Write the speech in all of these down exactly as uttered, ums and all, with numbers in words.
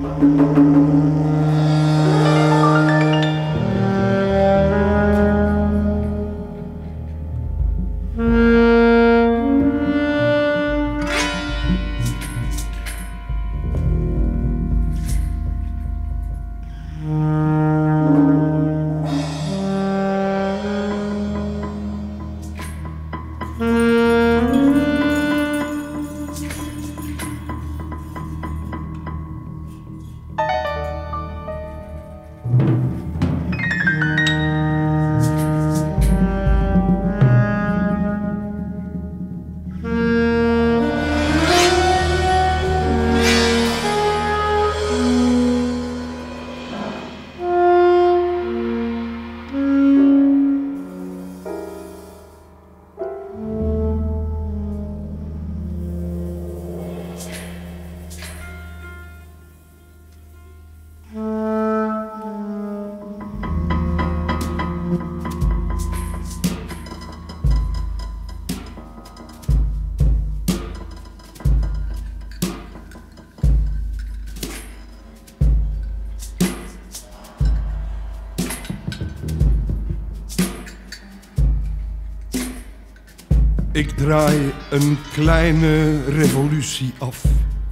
Ik draai een kleine revolutie af.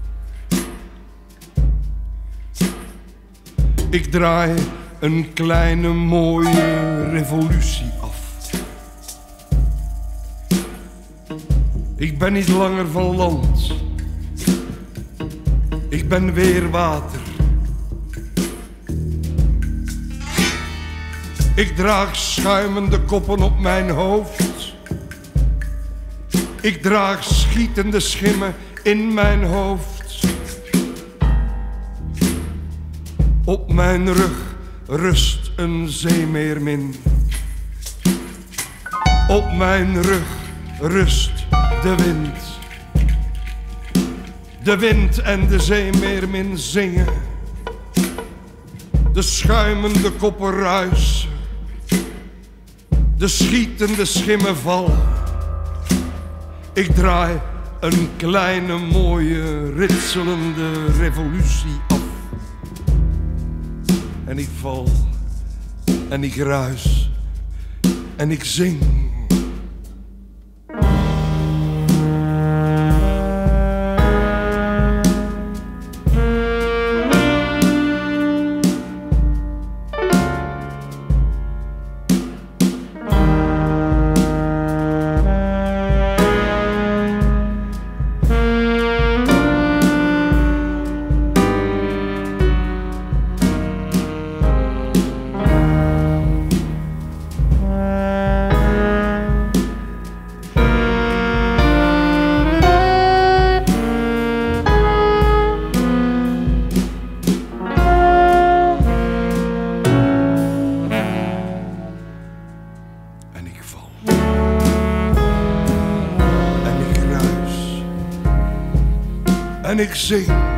Ik draai een kleine mooie revolutie af. Ik ben niet langer van land. Ik ben weer water. Ik draag schuimende koppen op mijn hoofd. Ik draag schietende schimmen in mijn hoofd. Op mijn rug rust een zeemeermin. Op mijn rug rust de wind. De wind en de zeemeermin zingen. De schuimende koppen ruisen. De schietende schimmen vallen. Ik draai een kleine, mooie, ritselende revolutie af. En ik val, en ik ruis, en ik zing. En ik zing.